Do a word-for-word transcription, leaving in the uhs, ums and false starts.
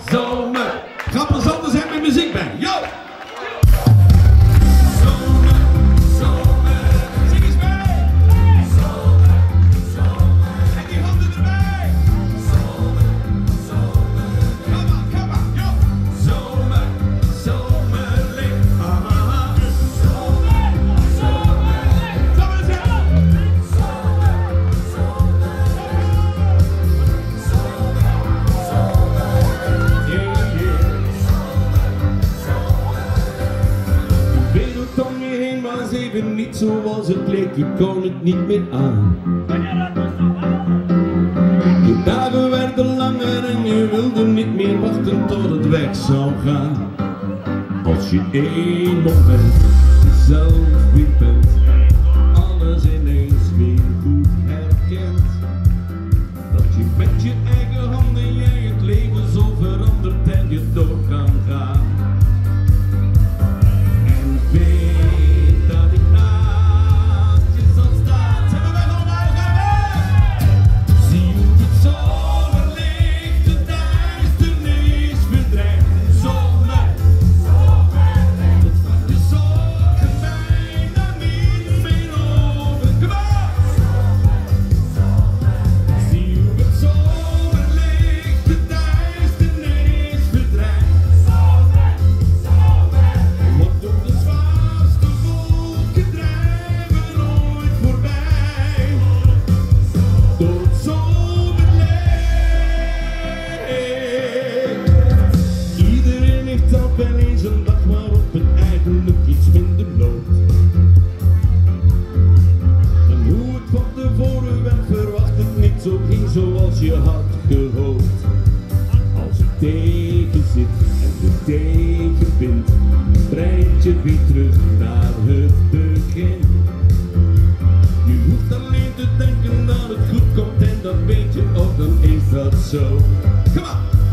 zomer. Ga plezant zijn met muziek bij. Yo! Even niet zoals het leek, je kon het niet meer aan. De dagen werden langer en je wilde niet meer wachten tot het weg zou gaan. Als je één moment jezelf weer bent, alles ineens weer goed herkent. Dat je met je eigen handen jij het leven zo verandert en je door kan gaan. En weet wel eens een dag waarop het eigenlijk iets minder loopt dan hoe het van tevoren werd verwacht, het niet zo ging zoals je had gehoopt. Als het tegen zit en de tegen wint, brengt je weer terug naar het begin. Je hoeft alleen te denken dat het goed komt en dat weet je ook, dan is dat zo. Come on!